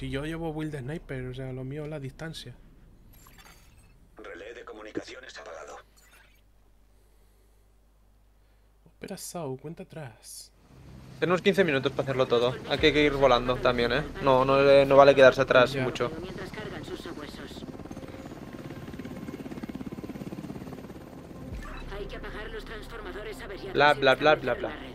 Si yo llevo build de sniper, o sea, lo mío es la distancia. Relé de comunicaciones apagado. Opera Sau, cuenta atrás. Tenemos 15 minutos para hacerlo todo. Aquí hay que ir volando también, ¿eh? No vale quedarse atrás Ya. mucho. Mientras cargan sus sabuesos. Hay que apagar los transformadores averiados. Bla, y bla, bla, restablecer bla, la bla. red.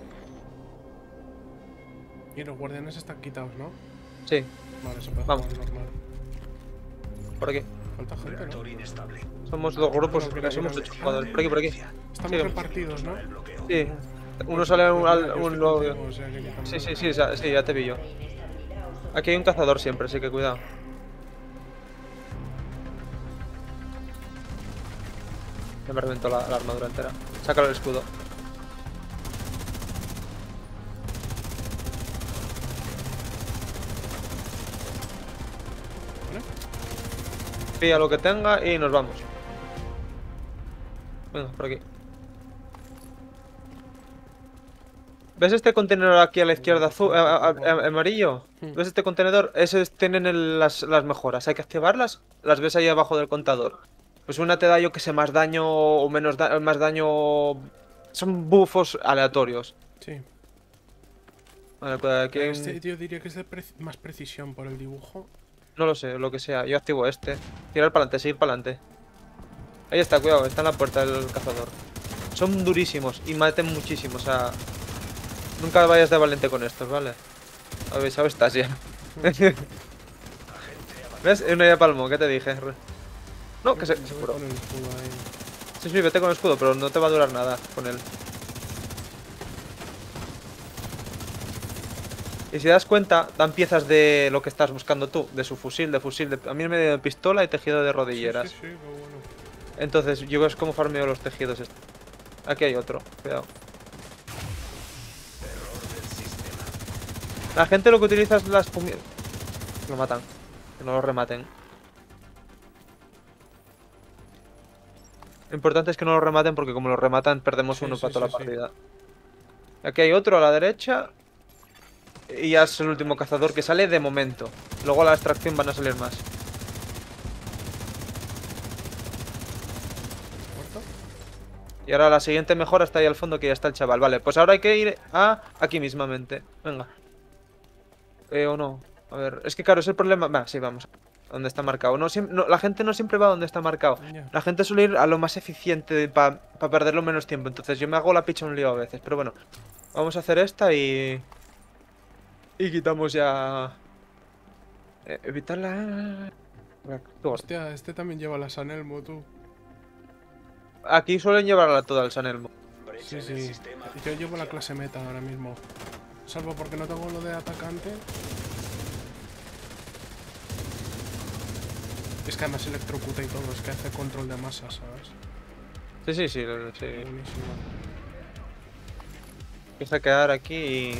Y los guardianes están quitados, ¿no? Sí, Vale, se puede Vamos. jugar normal. por aquí. ¿Cuánta gente, no? Reactor inestable. Somos dos grupos, Mira, somos mira, 8 jugadores. Por aquí. Estamos Sí. repartidos, ¿no? El bloqueo. Sí. Uno sale Pues mira, yo un estoy luego. contigo, o sea, que quitamos Sí, la- sí, ya te vi yo. Aquí hay un cazador siempre, así que cuidado. Ya me reventó la armadura entera. Sácalo el escudo. ¿Vale? Pilla lo que tenga y nos vamos. Venga, por aquí. ¿Ves este contenedor aquí a la izquierda azul, amarillo? ¿Ves este contenedor? Esos tienen las mejoras. Hay que activarlas. Las ves ahí abajo del contador. Pues una te da, yo que sé, más daño o menos más daño. Son buffos aleatorios. Sí. Vale, pues aquí hay un- Este yo diría que es de más precisión por el dibujo. No lo sé, lo que sea. Yo activo este. Tirar para adelante, seguir para adelante. Ahí está, cuidado, está en la puerta del cazador. Son durísimos y maten muchísimo, o sea... Nunca vayas de valiente con estos, ¿vale? A ver, ¿sabes? Estás ya. ¿Ves? Uno ya palmó, ¿qué te dije? No, que se Yo voy curó. con el escudo ahí. Sí, sí, vete con el escudo, pero no te va a durar nada con él. Y si das cuenta, dan piezas de lo que estás buscando tú. De su fusil, A mí me dio pistola y tejido de rodilleras. Sí, sí, sí, pero bueno. Entonces, yo ves cómo farmeo los tejidos. Aquí hay otro, cuidado. La gente lo que utiliza es las Lo matan. Que no lo rematen. Lo importante es que no lo rematen porque como lo rematan perdemos Sí, uno sí, para toda sí, la sí. partida. Aquí hay otro a la derecha. Y ya es el último cazador que sale de momento. Luego a la extracción van a salir más. ¿Muerto? Y ahora la siguiente mejora está ahí al fondo que ya está el chaval. Vale, pues ahora hay que ir a aquí mismamente. Venga. O no. A ver, es que claro, es el problema. Va, sí, vamos. Donde está marcado. No, la gente no siempre va donde está marcado. Ya. La gente suele ir a lo más eficiente para perderlo menos tiempo. Entonces yo me hago la picha un lío a veces. Pero bueno, vamos a hacer esta y... Y quitamos ya... evitar la... Hostia, este también lleva la San Elmo, tú. Aquí suelen llevarla toda el San Elmo. Brecha Sí, en el sí. sistema. Yo llevo la clase meta ahora mismo. Salvo porque no tengo lo de atacante. Es que además electrocuta y todo, es que hace control de masa, ¿sabes? Sí. Buenísimo. Empieza a quedar aquí y...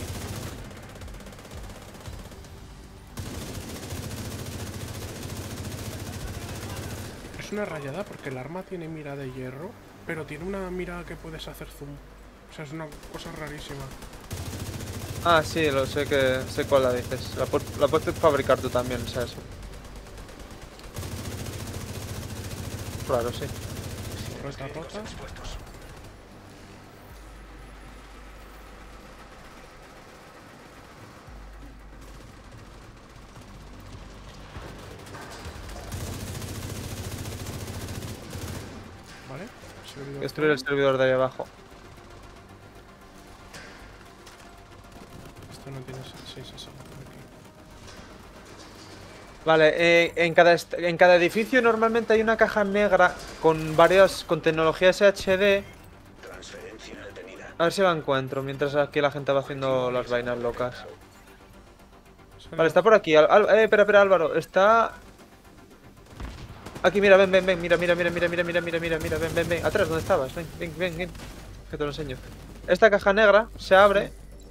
Es una rayada porque el arma tiene mira de hierro, pero tiene una mira que puedes hacer zoom. O sea, es una cosa rarísima. Ah, sí, lo sé que sé cuál la dices. La puedes fabricar tú también, o sea, eso. Claro, sí. Rota rota. Dispuestos. ¿Vale? Servidor Destruir el fuera. servidor de ahí abajo. Esto no tiene... Sí, se sale por aquí. Vale, en cada edificio normalmente hay una caja negra con tecnología SHD. Transferencia detenida. A ver si la encuentro, mientras aquí la gente va haciendo las vainas locas. Vale, está por aquí. Espera, Álvaro. Está... Aquí, mira, ven, mira. Ven. Atrás, ¿dónde estabas? Ven. Que te lo enseño. Esta caja negra se abre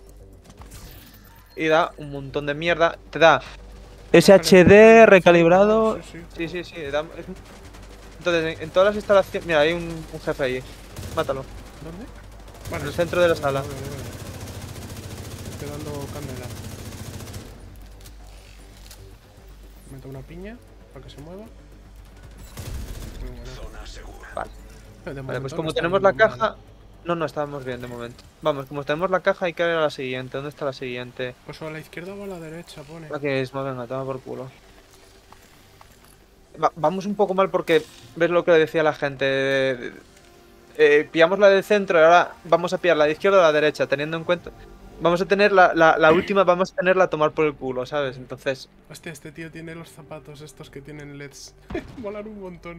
y da un montón de mierda. Te da SHD recalibrado. Sí. Sí. Entonces, en todas las instalaciones... Mira, hay un jefe ahí. Mátalo. ¿Dónde? En el centro de la sala. Estoy dando candela. Meto una piña para que se mueva. Muy bueno. Zona segura. Vale. De Vale, momento pues no como está tenemos la yendo mal. caja... No, no, estábamos bien de momento. Vamos, como tenemos la caja hay que ir a la siguiente. ¿Dónde está la siguiente? Pues o a la izquierda o a la derecha, pone. Aquí mismo, venga, toma por culo. Vamos un poco mal porque... ¿Ves lo que le decía la gente? Pillamos la del centro y ahora vamos a pillar la de izquierda o la derecha, teniendo en cuenta... Vamos a tener la última, vamos a tenerla a tomar por el culo, ¿sabes? Entonces... Hostia, este tío tiene los zapatos estos que tienen LEDs. Molan un montón.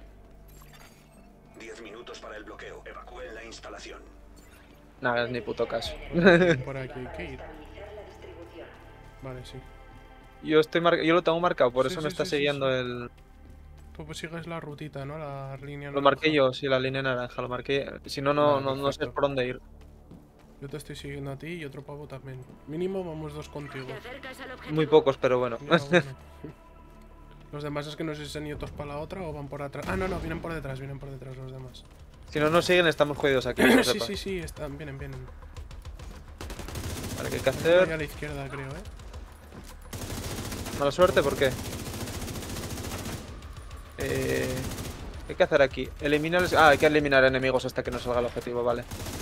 10 minutos para el bloqueo. Evacúen la instalación. Nada, es ni puto caso. Por aquí hay que ir. Vale, sí. Yo lo tengo marcado, por Sí, eso sí, me está sí, sí, siguiendo sí. el... Tú pues sigues la rutita, ¿no? La línea Lo marqué naranja. yo, sí, la línea naranja, lo marqué. Si no, Vale, no sé perfecto. por dónde ir. Yo te estoy siguiendo a ti y otro pavo también. Mínimo vamos dos contigo. Te acercas al objetivo. Muy pocos, pero bueno. Ya, bueno. Los demás es que no sé si se han ido todos para la otra o van por atrás. Ah, no, no, vienen por detrás los demás. Si no nos siguen, estamos jodidos aquí. que lo Sí, sepas. sí, sí, están, vienen. Vale, ¿qué hay que Ahí hacer? a la izquierda, creo, ¿eh? Mala suerte, ¿por qué? ¿Qué hay que hacer aquí? Eliminar... Ah, hay que eliminar enemigos hasta que nos salga el objetivo, vale.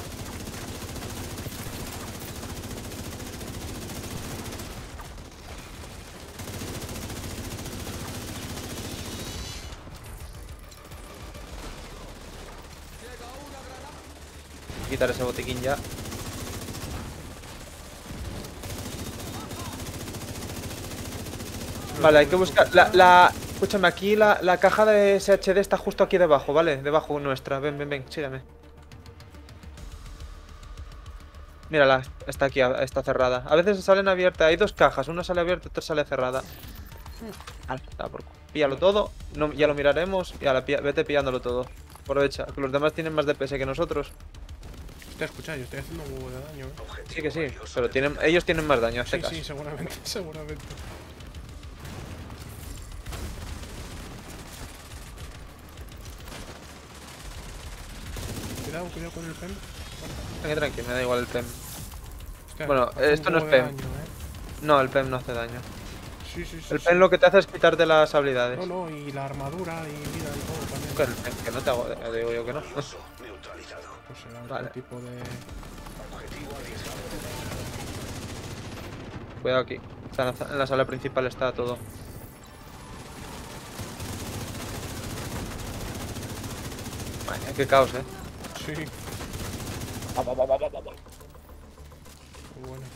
Quitar ese botiquín ya. Vale, hay que buscar... Escúchame, aquí la caja de SHD está justo aquí debajo, ¿vale? Debajo nuestra. Ven, ven, ven, sígueme. Mírala, está aquí, está cerrada. A veces salen abiertas, hay dos cajas, una sale abierta y otra sale cerrada. Vale, está por... Píllalo todo, no, ya lo miraremos y vete pillándolo todo. Aprovecha, que los demás tienen más DPS que nosotros. Hostia, escucha, yo estoy haciendo un huevo de daño, ¿eh? Objetivo Sí que sí, valioso pero detectado. ellos tienen más daño, hazte Sí, caso. sí, seguramente, seguramente. Cuidado con el pen. Tranqui, me da igual el PEM. Hostia, Bueno, hace un esto no es huevo de PEM. daño, ¿eh? No, el PEM no hace daño. Sí, sí, sí. El sí. PEM lo que te hace es quitarte las habilidades. No, no, y la armadura y vida y todo también. Que el PEM, que no te hago, digo yo que no. Valioso neutralizado. Pues será Vale. otro tipo de... Objetivo arriesgado detectado. Cuidado aquí. Está en la sala principal está todo. Vaya, qué caos, Sí. Muy bueno.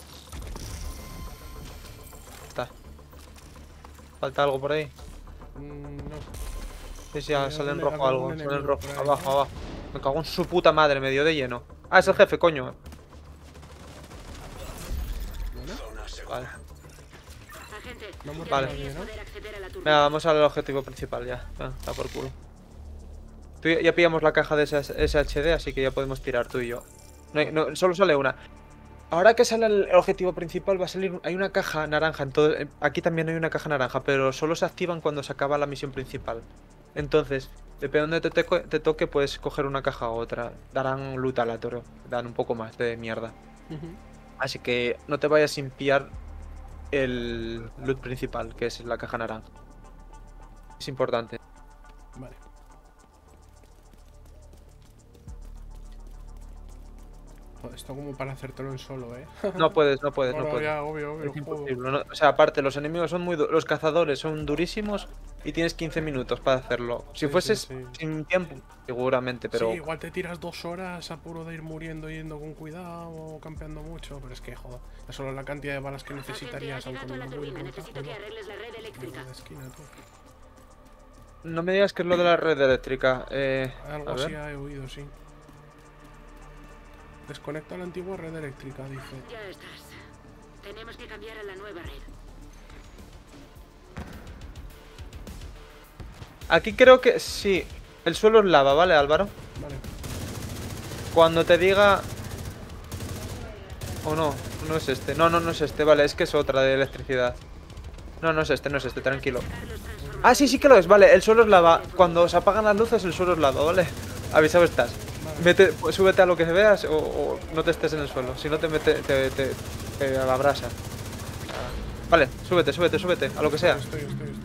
Está. ¿Falta algo por ahí? No. Sí, sí, Había sale en un- rojo había algo. un Sale en enemigo rojo. por ahí, Abajo, ¿eh? abajo. Me cago en su puta madre, medio de lleno. Ah, es el jefe, coño. Bueno, Zona segura. Vale. Agente, no hemos Vale. rayado bien, ¿no? poder acceder a la turbina. Venga, vamos al objetivo principal ya. Está por culo. Ya pillamos la caja de SHD, así que ya podemos tirar tú y yo. Solo sale una. Ahora que sale el objetivo principal va a salir... Hay una caja naranja, entonces, aquí también hay una caja naranja, pero solo se activan cuando se acaba la misión principal. Entonces, depende de donde te toque, puedes coger una caja u otra. Darán loot aleatorio, dan un poco más de mierda. Ujú. Así que no te vayas sin pillar el loot principal, que es la caja naranja. Es importante. Vale. Joder, esto como para hacértelo en solo, ¿eh? No puedes, no puedes, no Ahora puedes. ya, obvio, Es joder. imposible. O sea, aparte, los enemigos son los cazadores son durísimos y tienes 15 minutos para hacerlo. Si Sí, fueses sí, sí. sin tiempo, seguramente, pero Sí, igual te tiras 2 horas a puro de ir muriendo yendo con cuidado o campeando mucho, pero es que, joder, es solo la cantidad de balas que Agente, necesitarías, has aunque llegado a me la voy turbina. con Necesito caja, que ¿no? arregles la red eléctrica. De la esquina, tú. no me digas que es lo de la red eléctrica. Algo A así ver. he oído, sí. Desconecta la antigua red eléctrica, dice. Ya estás. Tenemos que cambiar a la nueva red. Aquí creo que sí. El suelo es lava, ¿vale, Álvaro? Vale. Cuando te diga... O no, no es este. No, no es este, vale, es que es otra de electricidad. No, no es este, tranquilo. Ah, sí, sí que lo es, vale, el suelo es lava. Cuando se apagan las luces, el suelo es lava, ¿vale? Avisado estás. Pues, súbete a lo que veas o no te estés en el suelo. Si no te abrasa. Vale, súbete, súbete, súbete, a lo que sea. Estoy.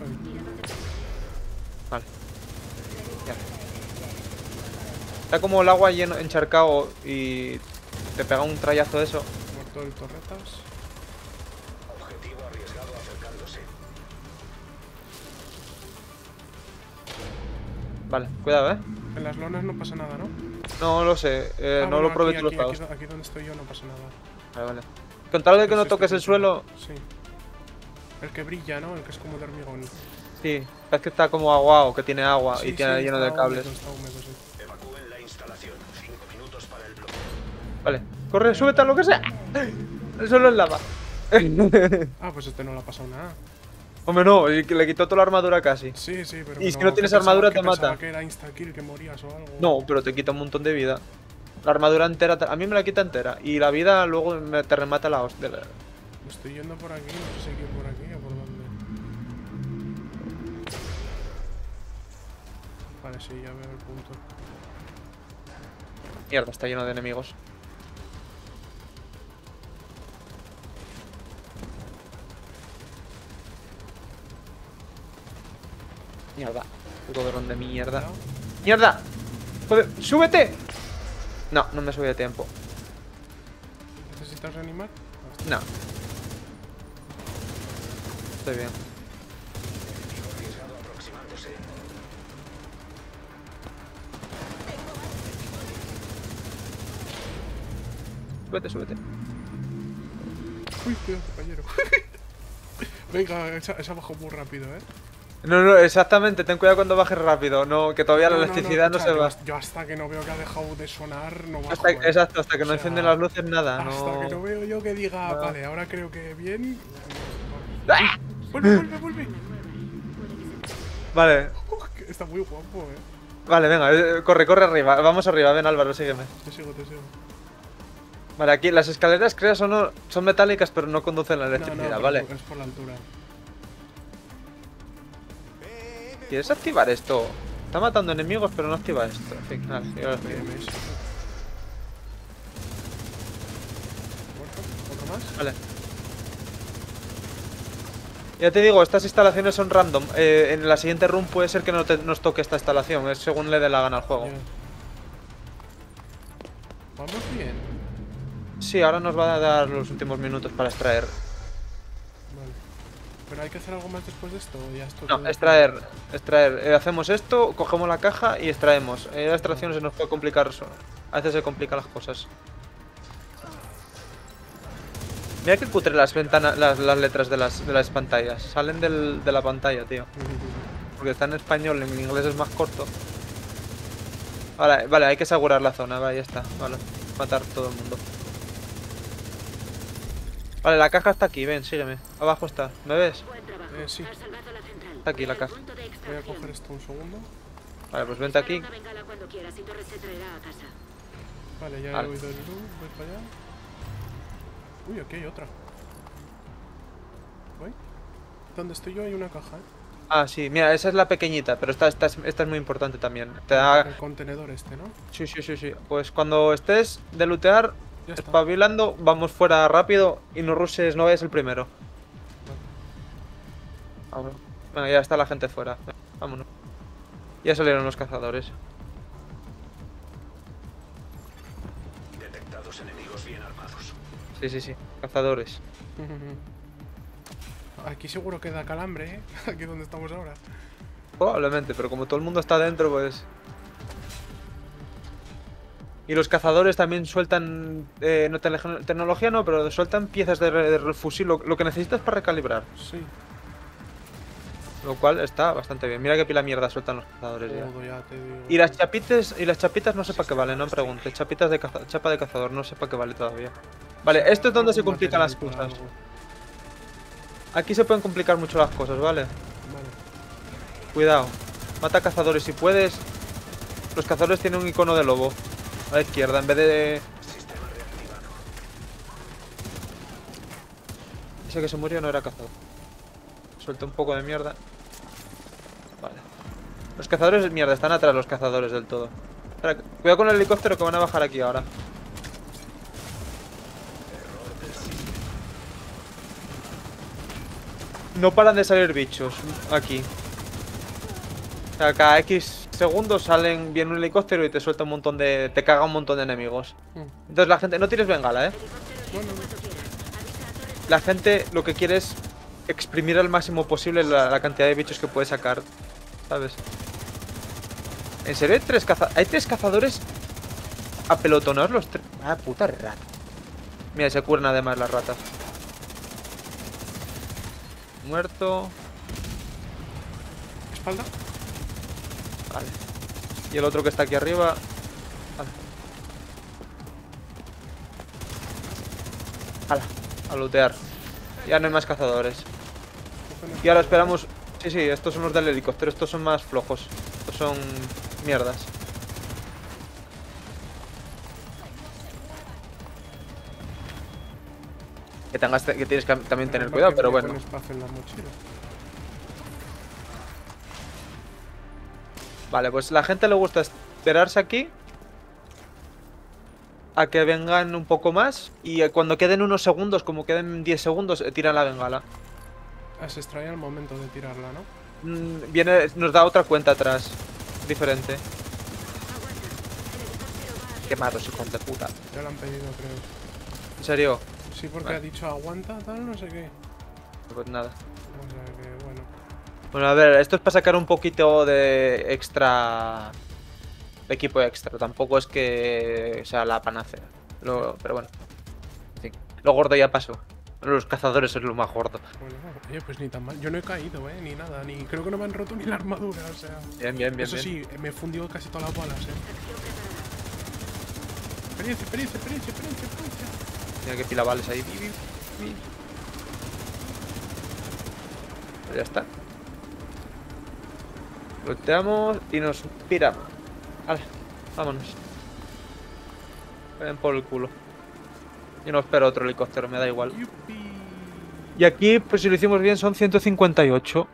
Vale. Ya. Está como el agua lleno, encharcado y te pega un trayazo de eso. Muerto el torretas. Objetivo arriesgado acercándose. Vale, cuidado, En las lonas no pasa nada, ¿no? No lo sé, Ah, no bueno, lo aprovecho aquí, los aquí, lados. aquí donde estoy yo no pasa nada. Vale, vale. Con tal de que Es no este toques que el está- suelo, Sí. El que brilla, ¿no? El que es como de hormigón. sí. Es que está como aguado, que tiene agua Sí, y tiene sí, lleno está de cables. húmedo, está húmedo, sí. Evacúen la instalación. 5 minutos para el bloqueo. Vale, corre, súbete a lo que sea. El suelo es lava. Ah, pues este no le ha pasado nada. Hombre, no, y que le quitó toda la armadura casi. Sí, pero Y si que no tienes pensaba- armadura, que te pensaba mata. que era insta-kill, que morías o algo. No, pero te quita un montón de vida. La armadura entera, a mí me la quita entera. Y la vida luego te remata la hostia. Estoy yendo por aquí, no sé si ir por aquí o por dónde. Vale, sí, ya veo el punto. Mierda, está lleno de enemigos. Mierda. Puto dron de mierda. Cuidado. ¡Mierda! Joder, ¡súbete! No, no me subí a tiempo. ¿Necesitas reanimar? No. Estoy bien. Arriesgado aproximándose. Súbete, súbete. Uy, cuidado, compañero. Venga, esa bajó muy rápido, ¿eh? No, no, exactamente, ten cuidado cuando bajes rápido. No, que todavía la electricidad no, escucha, se va. Yo hasta que no veo que ha dejado de sonar, no bajo, Hasta, ¿eh? exacto, hasta que O no sea, encienden las luces, nada. Hasta No. que no veo yo que diga, No. vale, ahora creo que bien. ¡Ah! Vuelve. Vale, Que está muy guapo, vale, venga, corre, corre arriba. Vamos arriba, ven Álvaro, sígueme. Te sigo. Vale, aquí las escaleras, creas o no, son metálicas, pero no conducen a la electricidad, pero ¿vale? es por la altura. ¿Quieres activar esto? Está matando enemigos, pero no activa esto. En fin, vale, yo lo activo. BMS. ¿Muerto? ¿Otro más? Vale. Ya te digo, estas instalaciones son random. En la siguiente run puede ser que no nos toque esta instalación, es según le dé la gana al juego. Ya. Vamos bien. Sí, ahora nos va a dar los últimos minutos para extraer. Vale. ¿Pero hay que hacer algo más después de esto? ¿O ya esto No, todo- extraer. Hacemos esto, cogemos la caja y extraemos. La extracción se nos puede complicar. A veces se complican las cosas. Mira que cutre las ventanas, las letras de las pantallas. Salen de la pantalla, tío. Porque está en español, en inglés es más corto. Vale, hay que asegurar la zona, vale, ya está. Vale, matar todo el mundo. Vale, la caja está aquí, ven, sígueme. Abajo está, ¿me ves? Buen trabajo. Sí. Has salvado la central. Está aquí la Ve al caja. punto de Voy a extracción. coger esto un segundo. Vale, pues vente aquí. Una bengala cuando quieras y Torres se traerá a casa. Vale, ya Vale. he oído el loop, voy para allá. Uy, aquí hay otra. ¿Voy? Donde estoy yo hay una caja, ¿eh? Ah, sí, mira, esa es la pequeñita, pero esta es muy importante también. Te da... El contenedor este, ¿no? Sí. Pues cuando estés de lootear, Ya está. espabilando, vamos fuera rápido y no rushes, no vayas el primero. Vámonos. Venga, ya está la gente fuera. Vámonos. Ya salieron los cazadores. Detectados enemigos bien armados. Sí. Cazadores. Aquí seguro que da calambre, ¿eh? Aquí donde estamos ahora. Probablemente, pero como todo el mundo está dentro, pues... Y los cazadores también sueltan... no tecnología no, pero sueltan piezas de fusil, lo que necesitas para recalibrar. Sí. Lo cual está bastante bien. Mira qué pila mierda sueltan los cazadores ya. Todo, ya te digo. Y las chapitas no sé para qué valen, no preguntes. Chapitas de chapa de cazador, no sé para qué vale todavía. Vale, esto es donde se Algún complican las material para cosas. algo. Aquí se pueden complicar mucho las cosas, ¿vale? Vale. Cuidado. Mata cazadores si puedes. Los cazadores tienen un icono de lobo a la izquierda en vez de... Sistema reactivado. Ese que se murió no era cazador. Suelta un poco de mierda. Vale. Los cazadores, mierda, están atrás los cazadores del todo. Espera, cuidado con el helicóptero que van a bajar aquí ahora. no paran de salir bichos aquí. O sea, cada X segundos salen, viene un helicóptero y te suelta un montón de... Te caga un montón de enemigos. Entonces la gente... No tires bengala, La gente lo que quiere es exprimir al máximo posible la cantidad de bichos que puede sacar. ¿Sabes? ¿En serio hay tres cazadores apelotonados los tres? Ah, puta rata. Mira, se curan además las ratas. Muerto. ¿Espalda? Vale. Y el otro que está aquí arriba. Vale. Hala, a lootear. Ya no hay más cazadores. Y ahora esperamos... Sí, sí, estos son los del helicóptero. Estos son más flojos. Estos son mierdas. Que tienes que también tener cuidado, pero bueno. Espacio en la mochila. Vale, pues la gente le gusta esperarse aquí a que vengan un poco más. Y cuando queden unos segundos, como queden 10 segundos, tiran la bengala. Se extrae al momento de tirarla, ¿no? Nos da otra cuenta atrás. Diferente. Qué malos, hijos de puta. Ya lo han pedido, creo. ¿En serio? Sí, porque Vale. ha dicho aguanta, tal, no sé qué. Pues nada. O sea que, bueno. Bueno, a ver, esto es para sacar un poquito de extra... De equipo extra. Tampoco es que sea la panacea. Pero bueno. En fin. Lo gordo ya pasó. Los cazadores es lo más gordo. Bueno, oye, pues ni tan mal. Yo no he caído, ni nada. Ni creo que no me han roto ni la armadura, o sea. Bien, bien, bien. Eso bien. sí, me he fundido casi todas las balas, Experiencia, experiencia, experiencia, experiencia, experiencia. Mira que pila vales ahí. Pues ya está. Volteamos y nos piramos. Vale, vámonos. Ven por el culo. Yo no espero otro helicóptero, me da igual. Yupi. Y aquí, pues si lo hicimos bien, son 158.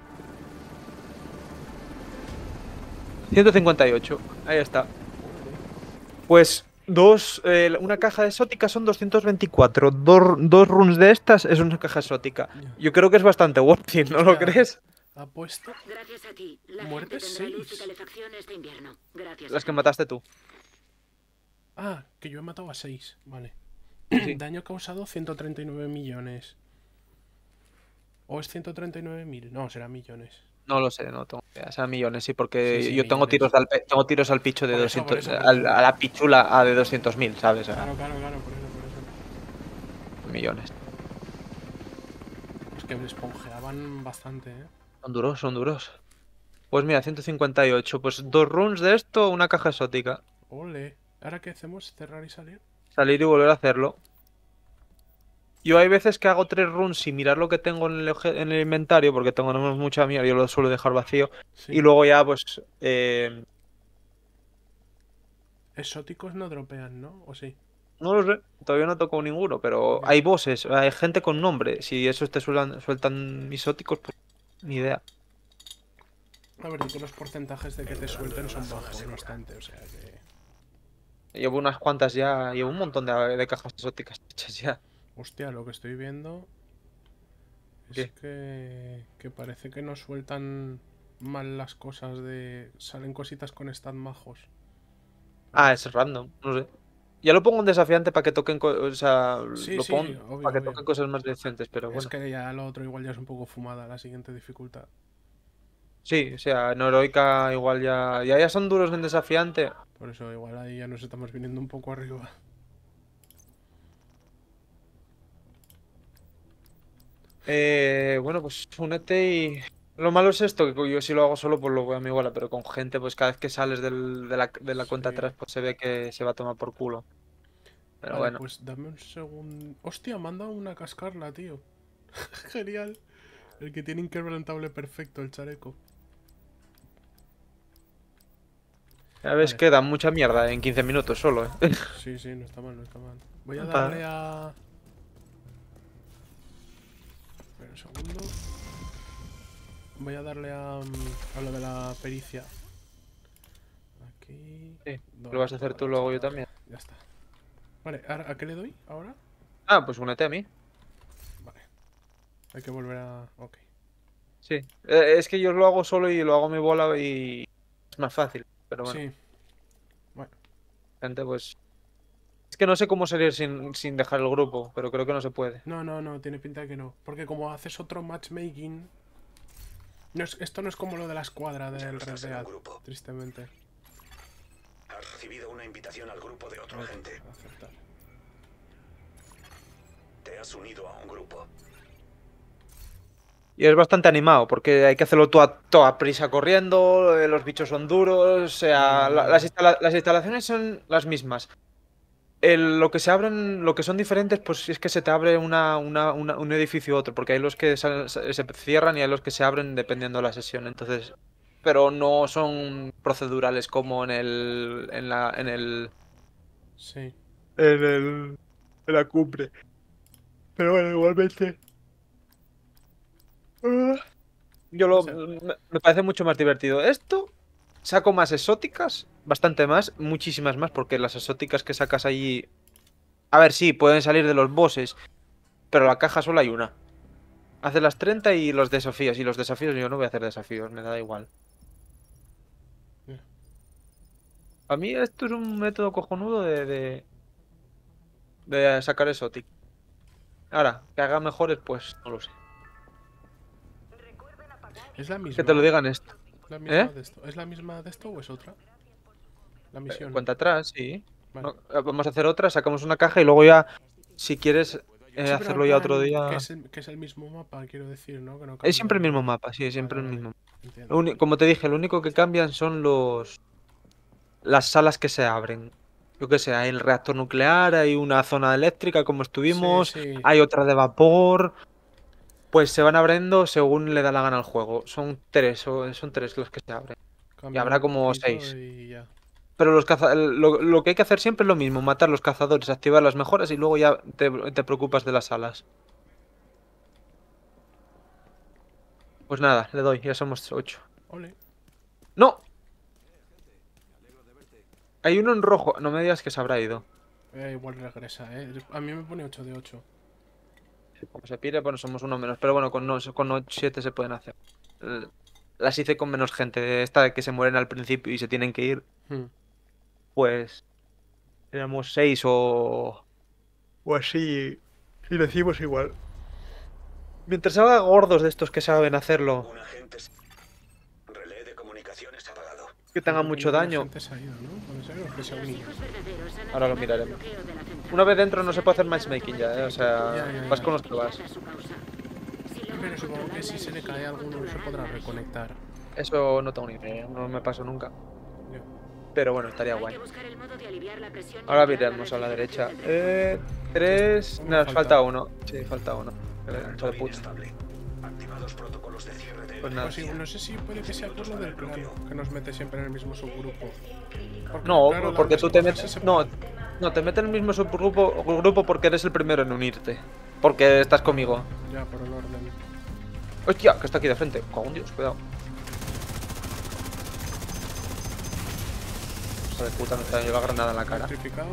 158, ahí está. Pues una caja exótica son 224. Dos runs de estas es una caja exótica. Yo creo que es bastante worth it, ¿no lo Hostia. crees? Apuesto. Gracias a ti, la Muerte gente tendrá luz y 6. calefacción este invierno. Gracias. Las que mataste tú. Ah, que yo he matado a 6. Vale. Sí. Daño causado 139 millones. ¿O es 139.000? No, será millones. No lo sé, no tengo idea. O sea, millones, sí, porque Sí, yo tengo millones. tengo tiros al picho de Por eso, 200. por eso. A la pichula de 200.000, ¿sabes? O sea, Claro, por eso. millones. Es que me esponjeaban bastante, Son duros, son duros. Pues mira, 158. Pues 2 runs de esto, una caja exótica. Ole. ¿Ahora qué hacemos? ¿Cerrar y salir? Salir y volver a hacerlo. Yo hay veces que hago 3 runs sin mirar lo que tengo en el inventario, porque tengo mucha mierda, yo lo suelo dejar vacío. Sí. Y luego ya, pues... Exóticos no dropean, ¿no? ¿O sí? no lo sé, todavía no toco ninguno, pero Ok. hay bosses, hay gente con nombre. Si esos te sueltan misóticos, pues ni idea. A ver, y que los porcentajes de que te suelten son bajos, no obstante, o sea que... Llevo unas cuantas ya, llevo un montón de cajas exóticas hechas ya. Hostia, lo que estoy viendo es que parece que no sueltan mal las cosas de... Salen cositas con stat majos. Ah, es random, no sé. Ya lo pongo en desafiante para que toquen, o sea, Sí, lo sí, pongo obvio, para que obvio. toquen cosas más decentes, pero Es bueno. que ya lo otro igual ya es un poco fumada, la siguiente dificultad. Sí, o sea, en heroica igual ya son duros en desafiante. Por eso igual ahí ya nos estamos viniendo un poco arriba. Bueno, pues únete y... Lo malo es esto, que yo si lo hago solo pues lo voy a mi bola, pero con gente pues cada vez que sales de la cuenta Sí. atrás pues se ve que se va a tomar por culo. Pero Vale, bueno. pues dame un segundo... Hostia, me han dado una cascarla, tío. Genial. El que tiene inquebrantable perfecto, el chaleco. Ya ves Vale. que da mucha mierda en 15 minutos solo, ¿eh? Sí, sí, no está mal, no está mal. Voy a Opa. darle a... Espera un segundo. Voy a darle a lo de la pericia. Aquí... Sí, ¿Dónde lo vas a está hacer la tú, luego yo cosa? también. Ya está. Vale, ¿a qué le doy ahora? Ah, pues únete a mí. Vale. Hay que volver a... Ok. Sí. Es que yo lo hago solo y lo hago a mi bola y es más fácil. Pero bueno, Sí. Bueno, gente, pues. Es que no sé cómo salir sin dejar el grupo, pero creo que no se puede. no, tiene pinta de que no. Porque como haces otro matchmaking. Esto no es como lo de la escuadra Ya no del Red estás en un Dead, grupo. tristemente. Has recibido una invitación al grupo de otro agente. Aceptar. Te has unido a un grupo. Y es bastante animado, porque hay que hacerlo toda prisa corriendo, los bichos son duros, o sea, las instalaciones son las mismas. Lo que se abren, lo que son diferentes, pues es que se te abre un edificio u otro, porque hay los que se cierran y hay los que se abren dependiendo de la sesión, entonces. Pero no son procedurales como Sí. en la cumbre. Pero bueno, igualmente. O sea, Me parece mucho más divertido. Esto saco más exóticas, bastante más, muchísimas más, porque las exóticas que sacas allí. A ver, sí, pueden salir de los bosses, pero la caja solo hay una. Hace las 30 y los desafíos. Y los desafíos yo no voy a hacer desafíos, me da igual. ya. A mí esto es un método cojonudo de sacar exótic. Ahora, que haga mejores, pues no lo sé. ¿Es la Que te lo misma? digan esto. ¿La ¿Eh? misma de esto? ¿Es la misma de esto o es otra? La misión. Cuenta atrás, sí. Vale. Vamos a hacer otra, sacamos una caja y luego ya, si quieres Sí, pero en hacerlo ya otro plan, día. que es el mismo mapa, quiero decir, ¿no? Que no Es cambia siempre el mismo el... mapa, sí, es Vale, siempre el vale. mismo. Entiendo. Como te dije, lo único que cambian son las salas que se abren. Yo qué sé, hay el reactor nuclear, hay una zona eléctrica como Sí, estuvimos, sí. hay otra de vapor. Pues se van abriendo según le da la gana al juego. Son tres, son tres los que se abren. Y Cambian habrá un como poquito seis. y ya. Pero lo que hay que hacer siempre es lo mismo, matar los cazadores, activar las mejoras y luego ya te preocupas de las alas. Pues nada, le doy, ya somos 8. Ole. ¡No! Hay uno en rojo. No me digas que se habrá ido. Igual regresa, ¿eh? A mí me pone 8 de 8. Como se pire, bueno, somos uno menos. Pero bueno, con 7 se pueden hacer. Eh, Las hice con menos gente. Esta de que se mueren al principio y se tienen que ir. Hmm. Pues éramos 6 o así. Y lo hicimos igual. Mientras haga gordos de estos que saben hacerlo, Un agente. Relé de comunicaciones apagado. que Yo tengan creo que mucho ninguna daño, gente se ha ido, ¿no? Puede ser, o que se ha Los unido. hijos verdaderos han ahora lo activado el miraremos. bloqueo de la central. Una vez dentro no se puede hacer Se ha matchmaking activado ya, la O sea, Ya, vas ya. con los que vas. a su causa. Si Pero logramos supongo que controlar si la se le cae energía, alguno se controlarán podrá la región. reconectar. Eso no tengo ni idea, no me pasó nunca. Ya. Pero bueno, estaría Hay guay. que buscar el modo de aliviar la presión y Ahora evitar miremos a la refrigeración derecha. del Tres. Uno No, falta. falta uno. Sí, falta uno. Hijo de Reactor puta. inestable. Activados protocolos de cierre de Pues nada. Pues sí, no sé si puede que sea por lo del plano, que nos mete siempre en el mismo subgrupo. Porque, No, claro, porque las tú te cosas se metes. separan. No, te metes en el mismo subgrupo porque eres el primero en unirte. Porque estás conmigo. Ya, por el orden. Hostia, que está aquí de frente. Con Dios, cuidado. Hijo de puta, me lleva granada en la cara. Electrificado.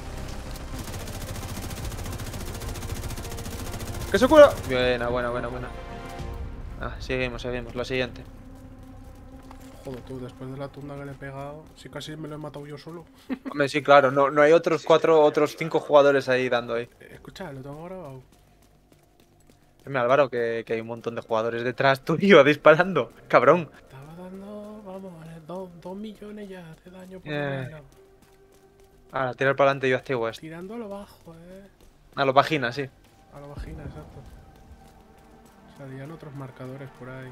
¡Que se cura! Buena. Ah, seguimos. La siguiente. Joder, tú, después de la tunda que le he pegado, si casi me lo he matado yo solo. Hombre, sí, claro, no hay otros 5 jugadores ahí dando ahí. Escucha, lo tengo grabado. Dime, Álvaro, que hay un montón de jugadores detrás tuyo disparando. Cabrón. Estaba dando, vamos, 2 millones ya de daño por lo Eh. menos. Ahora, tirar para adelante y yo activo esto. Tirando a lo bajo, A lo vagina, sí. A la vagina, exacto. Salían otros marcadores por ahí.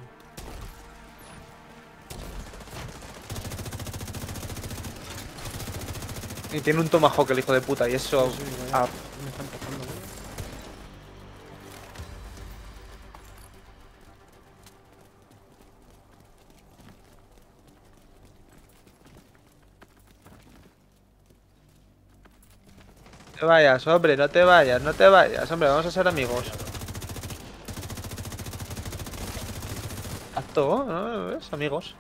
Y tiene un tomahawk el hijo de puta y eso. Sí, sí, Ah, me están tocando, ¿no? no te vayas, hombre, no te vayas, hombre, vamos a ser amigos. Acto, ¿no? ¿Ves? Amigos.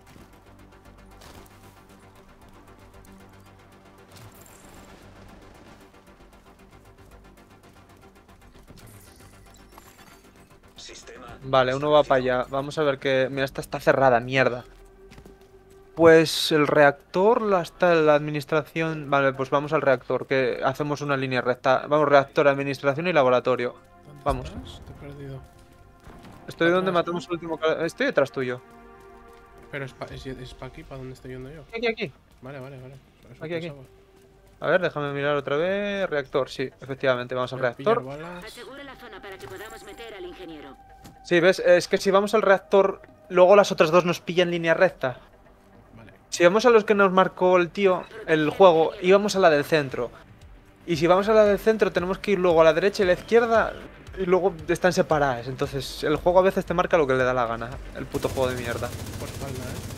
Sistema Vale, uno va para allá. Vamos a ver que... Mira, esta está cerrada, mierda. Pues el reactor, la administración... Vale, pues vamos al reactor, que hacemos una línea recta. Vamos, reactor, administración y laboratorio. ¿Dónde Vamos. estás? Te he perdido. Estoy donde Atrás, matamos ¿no? al último... Estoy detrás tuyo. Pero es pa aquí, para donde estoy yendo yo. Aquí. Vale, vale, vale. Eso Aquí. pensaba. A ver, déjame mirar otra vez. Reactor, sí, efectivamente, vamos al Voy a pillar reactor. balas. Asegure la zona para que podamos meter al ingeniero. Sí, ¿ves? Es que si vamos al reactor, luego las otras dos nos pillan en línea recta. Vale. Si vamos a los que nos marcó el tío, el juego, íbamos a la del centro. Y si vamos a la del centro, tenemos que ir luego a la derecha y la izquierda. Y luego están separadas. Entonces, el juego a veces te marca lo que le da la gana. El puto juego de mierda. Por espalda,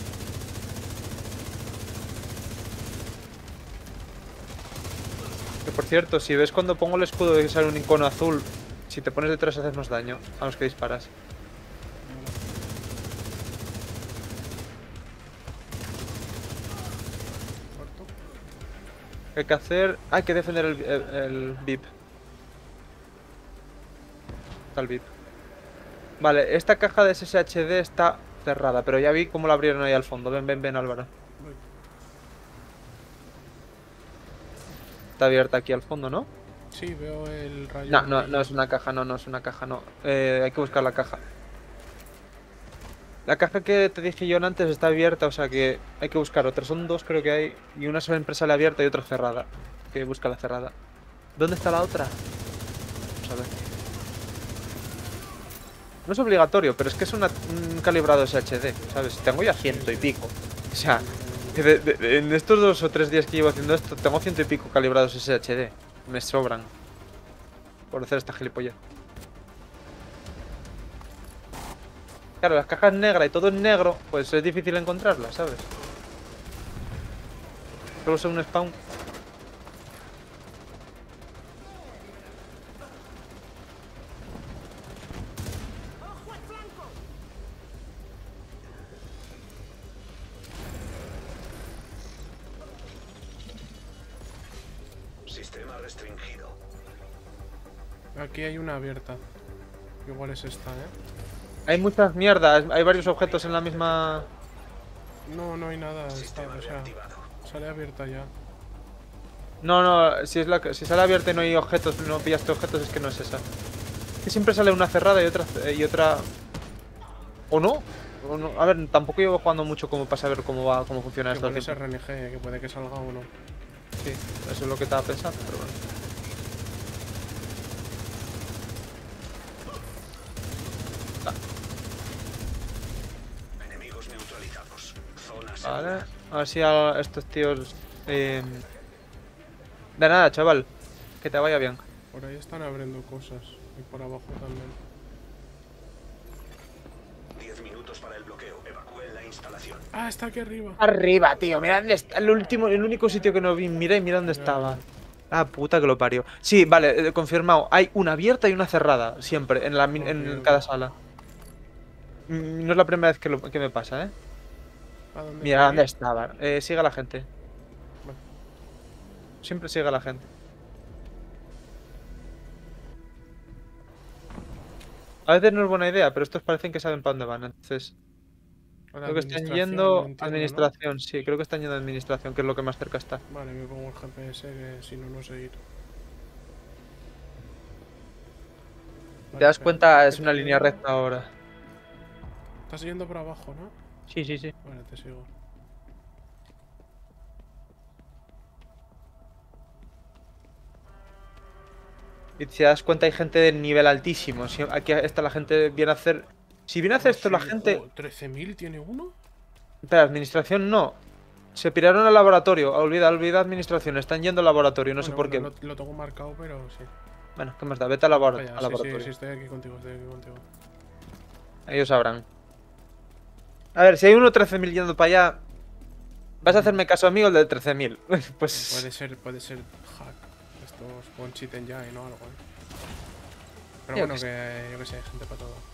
Que por cierto, si ves cuando pongo el escudo y sale un icono azul, si te pones detrás haces más daño a los que disparas. Corto. ¿Qué hay que hacer? Hay que defender el VIP. Está el VIP. Vale, esta caja de SSHD está cerrada, pero ya vi cómo la abrieron ahí al fondo. Ven, Álvaro. Voy. Está abierta aquí al fondo, ¿no? Sí, veo el rayo. No es una caja, no es una caja, no. Hay que buscar la caja. La caja que te dije yo antes está abierta, o sea que hay que buscar otra. Son dos creo que hay, y una siempre sale abierta y otra cerrada. Hay que buscar la cerrada. ¿Dónde está la otra? Vamos a ver. No es obligatorio, pero es que es un calibrado SHD, ¿sabes? Tengo ya 100 y pico. O sea, en estos 2 o 3 días que llevo haciendo esto, tengo 100 y pico calibrados SHD. Me sobran. Por hacer esta gilipollez. Claro, las cajas negras y todo es negro, pues es difícil encontrarlas, ¿sabes? Solo son un spawn. Sistema restringido. Aquí hay una abierta. Igual es esta, Hay muchas mierdas, hay varios objetos en la misma... No, no hay nada. Está, Sistema o sea, reactivado. sale abierta ya. No, si si sale abierta y no hay objetos, no pillaste objetos, es que no es esa. Que siempre sale una cerrada y otra... ¿O no? ¿O no? A ver, tampoco llevo jugando mucho como para saber cómo funciona esto. Igual es RNG, que puede que salga uno. Sí, eso es lo que estaba pensando, pero bueno. Enemigos neutralizados. Zona Vale, segura. a ver si a estos tíos... De nada, chaval. Que te vaya bien. Por ahí están abriendo cosas. Y por abajo también. 10 minutos para el bloqueo. Evacúen la instalación. Ah, está aquí arriba. Arriba, tío, mira dónde está. El único sitio que no vi. Mira dónde estaba. Ah, puta que lo parió. Sí, vale, confirmado. Hay una abierta y una cerrada. Siempre, en cada sala. No es la primera vez que me pasa, ¿eh? ¿A dónde Mira voy? dónde estaba. Sigue a la gente. Vale. Siempre sigue a la gente. A veces no es buena idea, pero estos parecen que saben para dónde van. Entonces, A la creo que están administración, yendo entiendo, ¿no? administración. Sí, creo que están yendo a administración, que es lo que más cerca está. Vale, me pongo el GPS, que si no, no sé ir. Si te das espera, cuenta, que es te una línea veo. recta ahora. Estás yendo por abajo, ¿no? Sí. Vale, te sigo. Y si te das cuenta, hay gente de nivel altísimo. Aquí está la gente viene a hacer. Si viene a hacer esto la Sí, gente. jo, ¿13.000 tiene uno? Espera, administración no. Se piraron al laboratorio. Olvida administración. Están yendo al laboratorio, no sé por qué. Lo tengo marcado, pero sí. Bueno, ¿qué más da? Vete al Vaya, sí, laboratorio. sí, estoy aquí contigo, estoy aquí contigo. Ellos sabrán. A ver, si hay uno 13.000 yendo para allá. ¿Vas a hacerme caso, amigo, el del 13.000? Pues. Puede ser hack. Estos con cheat engine o algo, Pero Yo bueno, qué que yo que sé, hay gente para todo.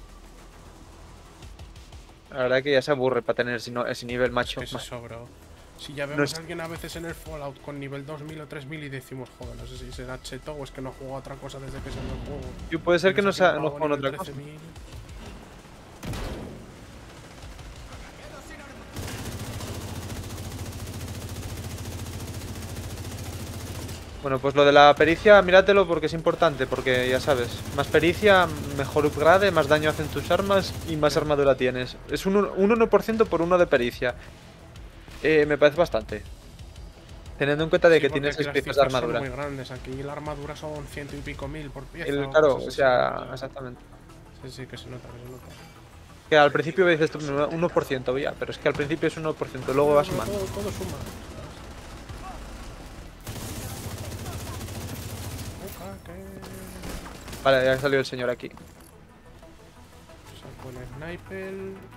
La verdad que ya se aburre para tener ese nivel macho. Que es eso, bro. Si ya No vemos es- a alguien a veces en el Fallout con nivel 2000 o 3000 y decimos, joder, no sé si será cheto o es que no juega otra cosa desde que salió el juego. Yo puede ser que no Tienes aquí un jueguen pavo otra nivel cosa. 13.000. Bueno, pues lo de la pericia, míratelo porque es importante, porque ya sabes, más pericia, mejor upgrade, más daño hacen tus armas y más armadura tienes. Es un 1% por 1 de pericia. Me parece bastante. Teniendo en cuenta de Sí, que porque tienes aquí 6 las piezas de cifras son armadura. muy grandes. Aquí la armadura son 100 y pico mil por pieza. Claro, cosas o así, sea, claro. exactamente. Sí, sí, que se nota, que se nota. Que al principio dices tú 1%, ya, pero es que al principio es 1%, luego va Pero sumando. todo suma. Oca, que... Vale, ya salió el señor aquí. Saco el sniper.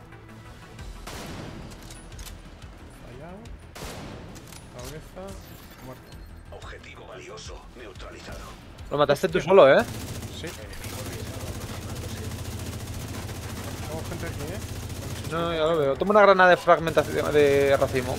Fallado. Cabeza. Muerto. Objetivo valioso neutralizado. Lo mataste tú solo, ¿eh? Sí. Tengo gente aquí, No, ya lo veo. Toma una granada de fragmentación de racimo.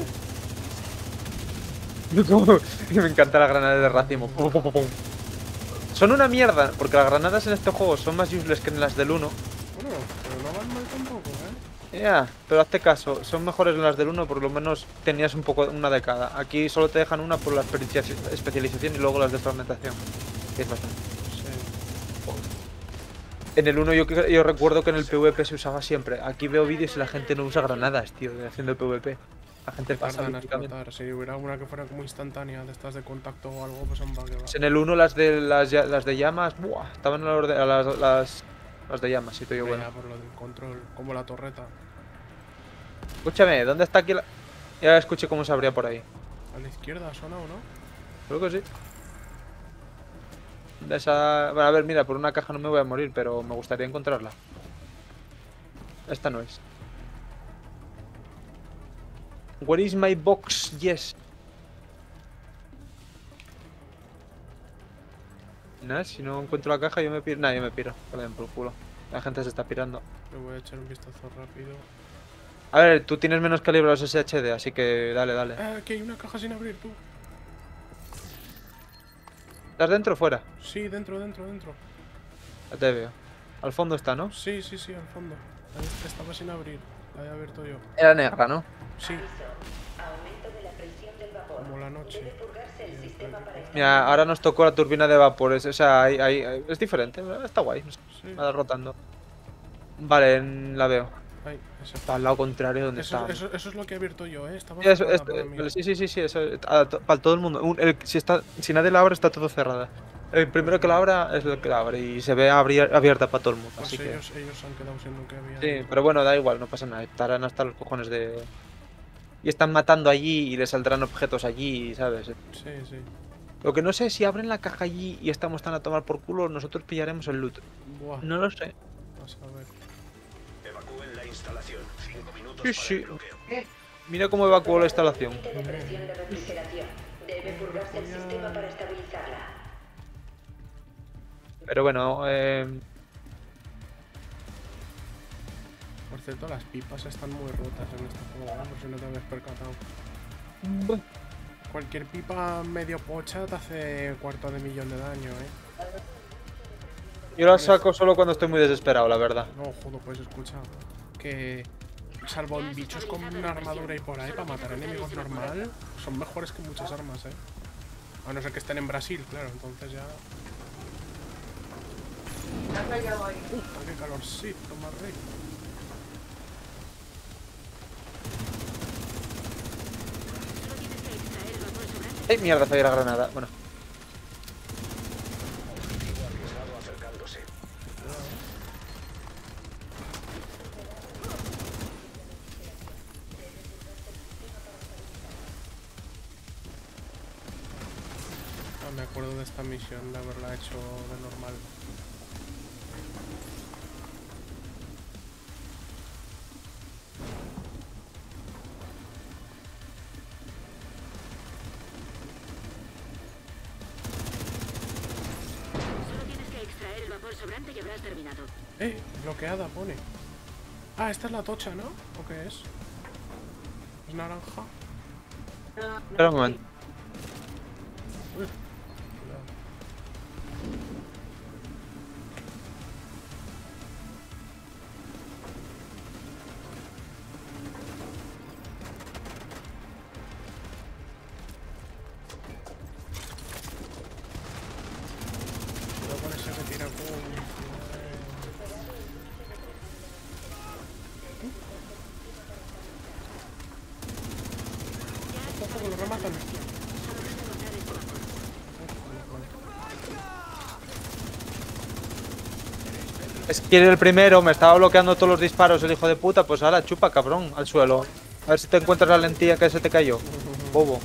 Me encanta la granada de racimo. Pum, pum, pum, pum. Son una mierda, porque las granadas en este juego son más useless que en las del 1. Bueno, pero no van mal tampoco, ¿eh? Ya, pero hazte caso, son mejores en las del 1, por lo menos tenías un poco una de cada. Aquí solo te dejan una por la especialización y luego las de fragmentación. Que es bastante. Sí. En el 1 yo recuerdo que en el PvP se usaba siempre. Aquí veo vídeos y la gente no usa granadas, tío, haciendo PvP. La gente pasa Tardan a literalmente. explotar. Si hubiera una que fuera como instantánea, de estas de contacto o algo, pues en va que va. Pues en el 1 las de llamas, buah, estaban a las de llamas, si te digo bueno. Ya por lo del control, como la torreta. Escúchame, ¿dónde está aquí la...? Ya escuché cómo se abría por ahí. A la izquierda suena o no. Creo que sí. De esa... Bueno, a ver, mira, por una caja no me voy a morir, pero me gustaría encontrarla. Esta no es. Where is my box? Yes. Nada, si no encuentro la caja yo me piro. Nah, yo me piro. Que le den por el culo. La gente se está pirando. Le voy a echar un vistazo rápido. A ver, tú tienes menos calibre los SHD, así que dale, dale. Aquí hay una caja sin abrir, tú. ¿Estás dentro o fuera? Sí, dentro. Ya te veo. Al fondo está, ¿no? Sí, al fondo. Estaba sin abrir. La he abierto yo. Era negra, ¿no? Sí. Como la noche. Mira, ahora nos tocó la turbina de vapores. O sea, es diferente. Está guay. Sí. Va rotando. Vale, la veo. Ay, ese. Está al lado contrario donde Eso, está. eso es lo que he abierto yo, ¿eh? Estaba Sí, eso, cerrada para mí. vale, sí, eso, para todo el mundo. Si nadie la abre, está todo cerrada. El primero que la abra es el que la abre y se ve abierta para todo el mundo. Pues Así que... ellos han quedado siendo que había. Sí, pero bueno, da igual, no pasa nada. Estarán hasta los cojones de... Y están matando allí y les saldrán objetos allí, ¿sabes? Sí. Lo que no sé es si abren la caja allí y estamos tan a tomar por culo, nosotros pillaremos el loot. Buah. No lo sé. Vas a ver. Evacúen la instalación. 5 minutos Sí, para sí. el bloqueo. Mira cómo evacuó la instalación. De presión de refrigeración. Debe purgarse el sistema para estabilizarla. Pero bueno, Por cierto, las pipas están muy rotas en este juego, por si no te habías percatado. bueno, Cualquier pipa medio pocha te hace $250,000 de daño, yo la saco solo cuando estoy muy desesperado, la verdad. No, joder, pues escucha. Que salvo en bichos con una armadura y por ahí para matar enemigos normal, son mejores que muchas armas, A no ser que estén en Brasil, claro, entonces ya... qué calorcito más rico. ¡Ay, mierda! Fallé la granada. Bueno, Arriesgado acercándose. Me acuerdo de esta misión, de haberla hecho de normal. Solo tienes que extraer el vapor sobrante y habrás terminado. Bloqueada pone. Ah, esta es la tocha, ¿no? ¿O qué es? ¿Es naranja? espera un momento. Uy. matan. Es que el primero me estaba bloqueando todos los disparos, el hijo de puta. Pues ahora chupa, cabrón, al suelo. A ver si te encuentras la lentilla que se te cayó. Bobo.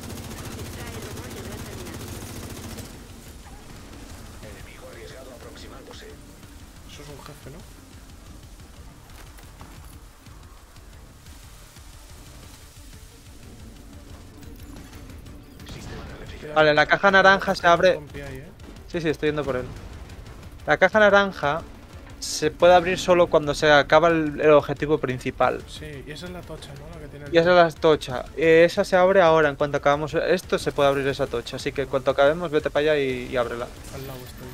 Enemigo arriesgado aproximándose. Eso es un jefe, ¿no? Sistema de refrigeración. Vale, la caja naranja se abre. Compi ahí, ¿eh? Sí, sí, estoy yendo por él. La caja naranja se puede abrir solo cuando se acaba el objetivo principal. Sí, y esa es la tocha, ¿no? La que tiene el... Y esa es la tocha. Esa se abre ahora. En cuanto acabamos esto, se puede abrir esa tocha. Así que en cuanto acabemos, vete para allá y ábrela. Al lado estoy.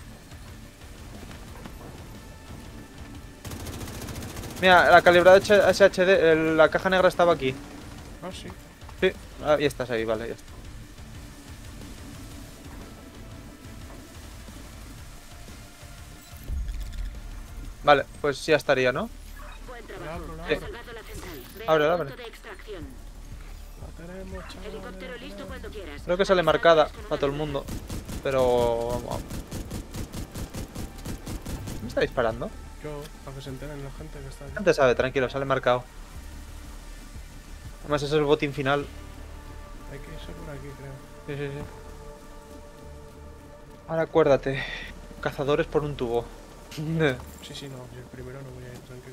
Mira, la calibrada SHD, la caja negra estaba aquí. Ah, sí. Sí, ahí estás ahí, vale, ya está. Vale, pues ya estaría, ¿no? Buen La trabajo. abro, la Has abro. salvado la central. Ve Ábrela, al abre. punto de extracción. La tenemos, chaval. Helicóptero listo cuando quieras. Creo que sale marcada a todo el mundo. Pero... vamos. ¿Me está disparando? Yo, para que se enteren la gente que está aquí. La gente sabe, tranquilo, sale marcado. Además ese es el botín final. Hay que irse por aquí, creo. Sí, sí, sí. Ahora acuérdate. Cazadores por un tubo. Sí, sí, no. Yo el primero no voy a ir, tranquilo.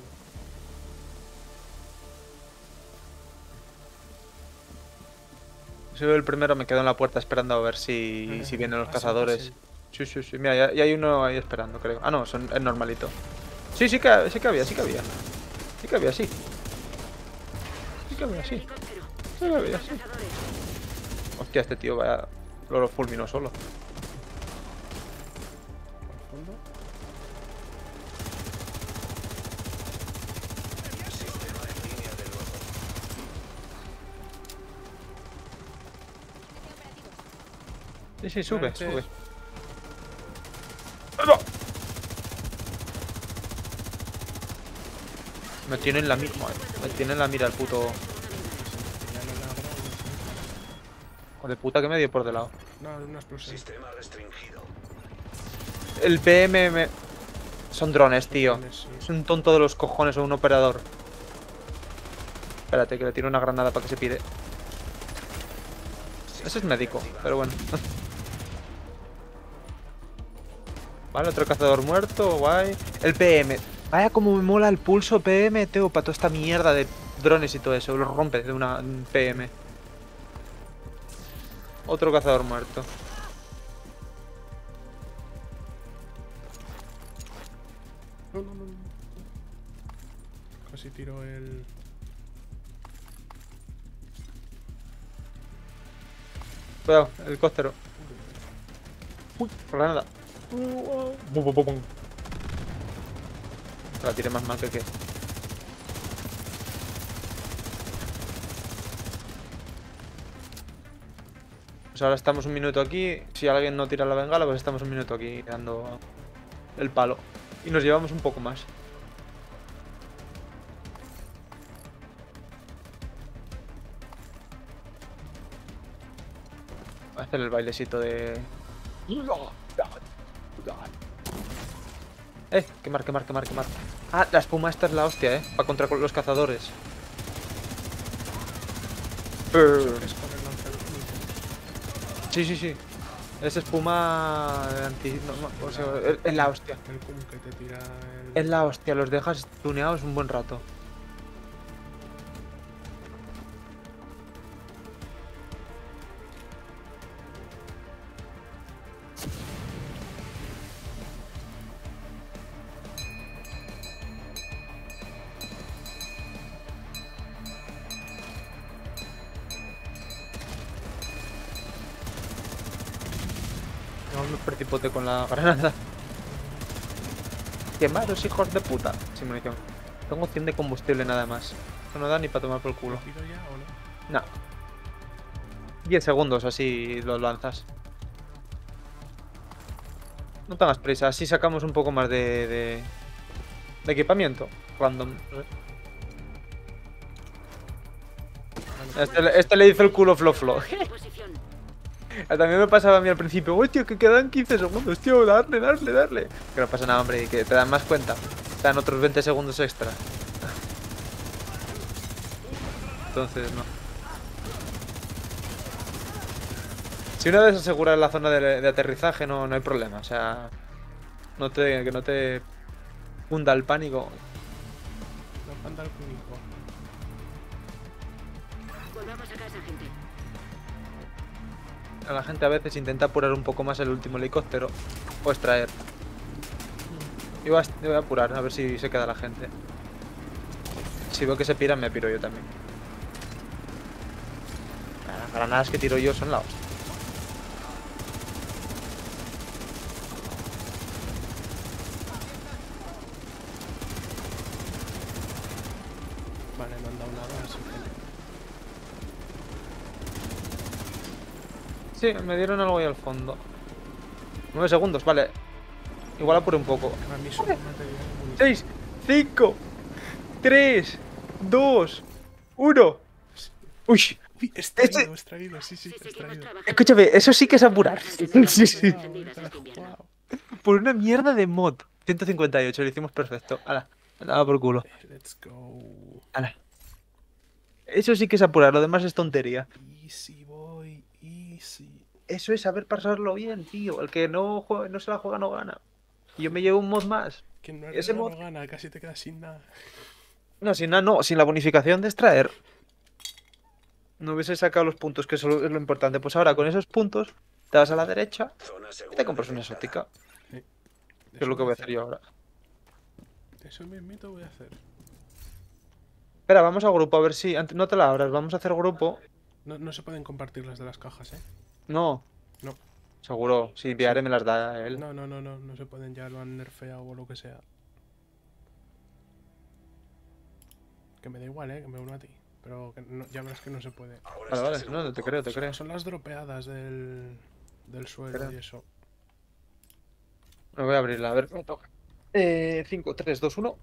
Si veo el primero me quedo en la puerta esperando a ver si vienen los Pasen, cazadores. pasen. Sí, sí, sí. Mira, ya hay uno ahí esperando, creo. Ah, no, es normalito. Sí, sí que había. Sí que había, sí. Sí que había, sí. Helicóptero. Sí que había, sí. Cazadores. Hostia, este tío vaya... Lo fulminó solo. Al fondo. Sistema en línea de nuevo. Sí, sí, sube, Lanches. sube. Me tiene en la mira, me tiene en la mira el puto... Ya no la abro. Hijo de puta que me dio por de lado. No, una explosión. Sistema restringido. El PM me... Son drones, tío. Sí. Es un tonto de los cojones o un operador. Espérate, que le tiro una granada para que se pide. Ese es médico, pero bueno. Vale, otro cazador muerto, guay. El PM. Vaya como me mola el pulso PM, tío, para toda esta mierda de drones y todo eso. Lo rompe de una PM. Otro cazador muerto. No, no, no, no. Casi tiro el... Cuidado, helicóptero. Uy, granada. Bum, bum, bum, bum. La tiré más mal que... Pues ahora estamos un minuto aquí. Si alguien no tira la bengala, pues estamos un minuto aquí dando el palo. Y nos llevamos un poco más. Voy a hacer el bailecito de... Quemar. Ah, la espuma esta es la hostia, para contra los cazadores. Es con el lanzallamas. Sí. Es espuma anti... o sea, es la hostia. El cum que te tira el... Es la hostia, los dejas tuneados un buen rato. No me precipote con la granada. Quemaros, hijos de puta. Sin munición. Tengo 100 de combustible nada más. Eso no da ni para tomar por el culo. ¿Tiro ya o no? No. 10 segundos, así lo lanzas. No tengas prisa, así sacamos un poco más de equipamiento. Random. Vale, Este le hizo el culo flo. En posición. También me pasaba a mí al principio. Hostia, que quedan 15 segundos, tío. Darle. Que no pasa nada, hombre. Y que te dan más cuenta. Te dan otros 20 segundos extra. Entonces, no. Si una vez aseguras la zona de aterrizaje, no hay problema. O sea, que no te hunda el pánico. No panda el cúnico. Volvamos a casa, gente. A la gente a veces intenta apurar un poco más el último helicóptero o extraer. Y voy a apurar, a ver si se queda la gente. Si veo que se piran, me piro yo también. Las granadas que tiro yo son la hostia. Vale, no han dado nada, así que... Sí, me dieron algo ahí al fondo. 9 segundos, vale. Igual apure un poco. A mí solo material y munición. 6, 5, 3, 2, 1. Uy, Uy, extraído, sí, Sí, seguimos extraído. trabajando. escúchame, eso sí que es apurar. Sí. Encendidas este invierno. Por una mierda de mod. 158, lo hicimos perfecto. Ala, daba por culo. Let's go. Ala. Eso sí que es apurar, lo demás es tontería. Easy, boy, easy. Eso es saber pasarlo bien, tío. El que no se la juega no gana. Y yo me llevo un mod más. Que no Ese mod... no gana, casi te quedas sin nada. No, sin nada, no. Sin la bonificación de extraer. No hubiese sacado los puntos, que eso es lo importante. Pues ahora con esos puntos te vas a la derecha Zona y segura te compras una detectada. exótica. Que es lo que voy a hacer yo ahora. Eso mismito voy a hacer. Espera, vamos al grupo a ver si... No te la abras, vamos a hacer grupo. No se pueden compartir las de las cajas, ¿eh? No. No. Seguro, si Viare me las da a él. No se pueden, ya lo han nerfeado o lo que sea. Que me da igual, que me uno a ti. Pero que ya verás que no se puede. Ahora Vale, estás en no, un te grupo. creo. Son las dropeadas del suelo Creo. y eso. Me voy a abrirla, a ver. Me toca. 5, 3, 2, 1.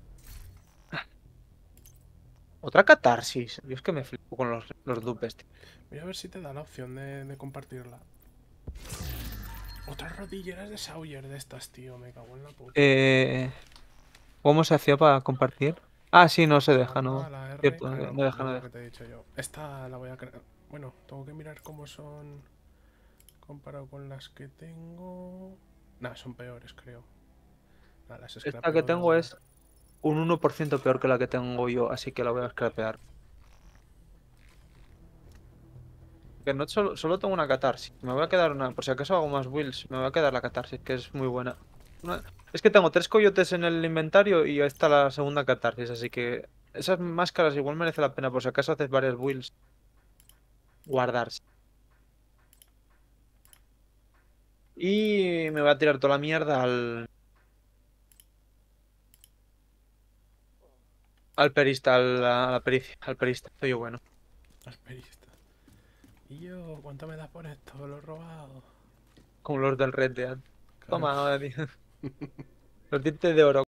Otra catarsis. Yo es que me flipo con los dupes, tío. Voy a ver si te da la opción de compartirla. Otras rodilleras de Sawyer de estas, tío. Me cago en la puta. ¿Cómo se hacía para compartir? Ah, sí, no se deja, no. Ah, la R, Cierto, claro, no deja, lo no que deja. te he dicho yo. Esta la voy a crear. Bueno, tengo que mirar cómo son comparado con las que tengo. Nah, son peores, creo. Nah, las Esta que scrapeo tengo luego. es un 1% peor que la que tengo yo, así que la voy a scrapear. Que no solo tengo una catarsis. Me voy a quedar una. Por si acaso hago más builds, me voy a quedar la catarsis, que es muy buena. Es que tengo 3 coyotes en el inventario y esta la segunda catarsis, así que esas máscaras igual merece la pena. Por si acaso haces varias builds, guardarse. Y me voy a tirar toda la mierda al perista, a la pericia, al perista. Soy yo bueno. Las peristas. Y yo, ¿cuánto me das por esto? Lo he robado. Como los del Red Dead. Claro. Toma, ahora, tío. Los dientes de oro.